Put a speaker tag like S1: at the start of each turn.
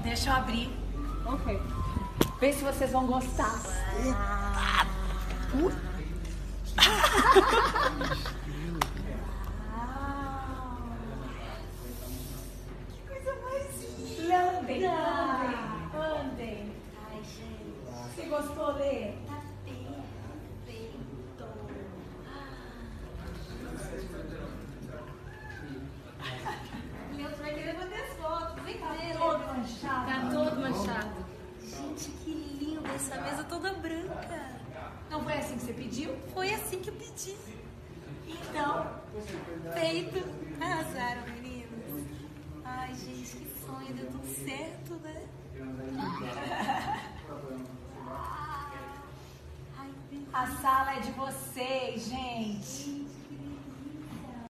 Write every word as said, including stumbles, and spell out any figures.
S1: Deixa eu abrir.
S2: Ok.
S1: Vê se vocês vão gostar. Uh. Que coisa mais linda! Andem, andem, andem.
S3: Ai, gente.
S1: Você gostou, Lê?
S3: Tá perfeito. Meu, tu vai querer bater as fotos. Vem ver.
S1: Todo manchado.
S3: Tá todo manchado. Gente, que lindo. Essa mesa toda branca.
S1: Não foi assim que você pediu?
S3: Foi assim que eu pedi.
S1: Então,
S3: Feito. Arrasaram, meninos. Ai, gente, que sonho. Deu tudo certo, né?
S1: a sala é de vocês, gente.